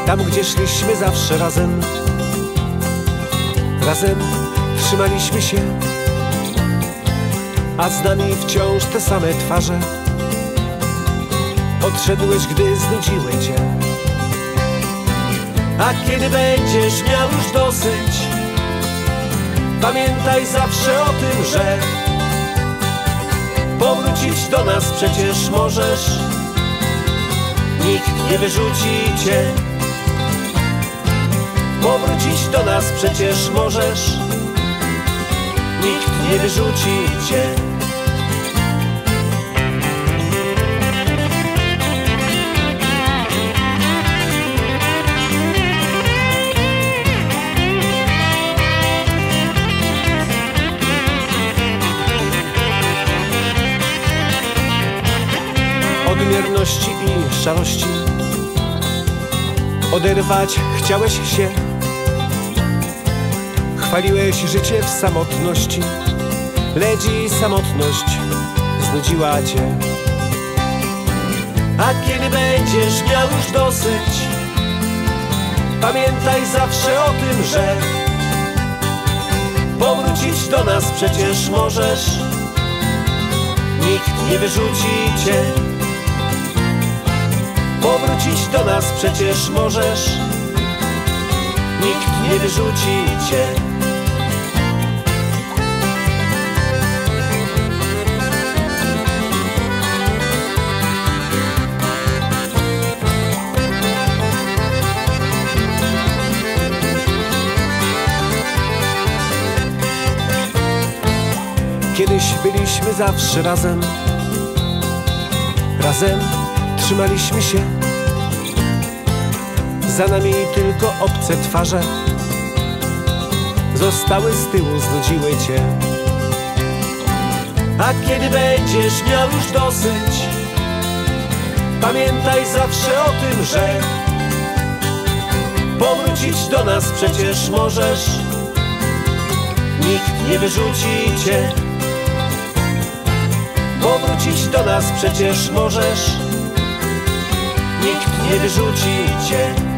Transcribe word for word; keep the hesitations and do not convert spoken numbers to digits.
Tam, gdzie szliśmy zawsze razem, razem trzymaliśmy się, a z nami wciąż te same twarze. Odszedłeś, gdy znudziły cię. A kiedy będziesz miał już dosyć, pamiętaj zawsze o tym, że powrócić do nas przecież możesz. Nikt nie wyrzuci cię. Powrócić do nas przecież możesz. Nikt nie wyrzuci cię. Odmierności i szarości oderwać chciałeś się. Chwaliłeś życie w samotności, lecz i samotność znudziła cię. A kiedy będziesz miał już dosyć, pamiętaj zawsze o tym, że powrócić do nas przecież możesz. Nikt nie wyrzuci cię. Powrócić do nas przecież możesz. Nikt nie wyrzuci cię. Kiedyś byliśmy zawsze razem, razem trzymaliśmy się. Za nami tylko obce twarze zostały z tyłu, znudziły cię. A kiedy będziesz miał już dosyć, pamiętaj zawsze o tym, że powrócić do nas przecież możesz. Nikt nie wyrzuci cię. Powrócić do nas przecież możesz. Nikt nie wyrzuci cię.